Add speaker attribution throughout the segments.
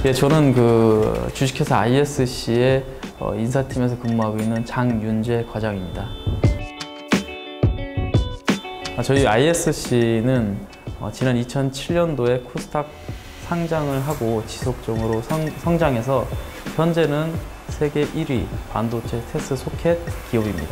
Speaker 1: 예, 저는 그 주식회사 ISC의 인사팀에서 근무하고 있는 장윤재 과장입니다. 저희 ISC는 지난 2007년도에 코스닥 상장을 하고 지속적으로 성장해서 현재는 세계 1위 반도체 테스트 소켓 기업입니다.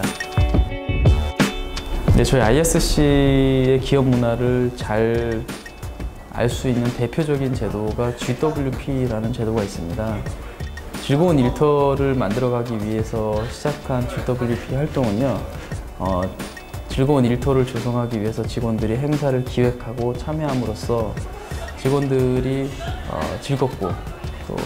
Speaker 1: 네, 저희 ISC의 기업 문화를 잘 알 수 있는 대표적인 제도가 GWP라는 제도가 있습니다. 즐거운 일터를 만들어가기 위해서 시작한 GWP 활동은요, 즐거운 일터를 조성하기 위해서 직원들이 행사를 기획하고 참여함으로써 직원들이 즐겁고 또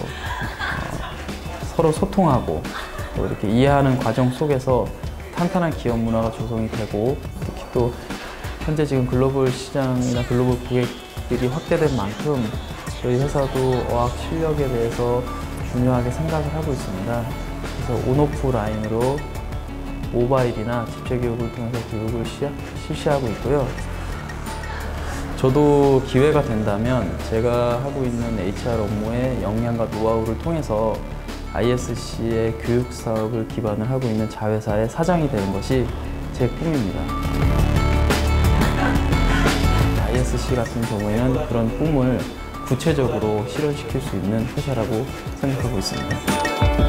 Speaker 1: 서로 소통하고 또 이렇게 이해하는 과정 속에서 탄탄한 기업 문화가 조성이 되고, 특히 또 현재 지금 글로벌 시장이나 글로벌 고객들이 확대된 만큼 저희 회사도 어학 실력에 대해서 중요하게 생각을 하고 있습니다. 그래서 온오프 라인으로 모바일이나 집체 교육을 통해서 교육을 실시하고 있고요. 저도 기회가 된다면 제가 하고 있는 HR 업무의 역량과 노하우를 통해서 ISC의 교육 사업을 기반을 하고 있는 자회사의 사장이 되는 것이 제 꿈입니다. ISC 같은 경우에는 그런 꿈을 구체적으로 실현시킬 수 있는 회사라고 생각하고 있습니다.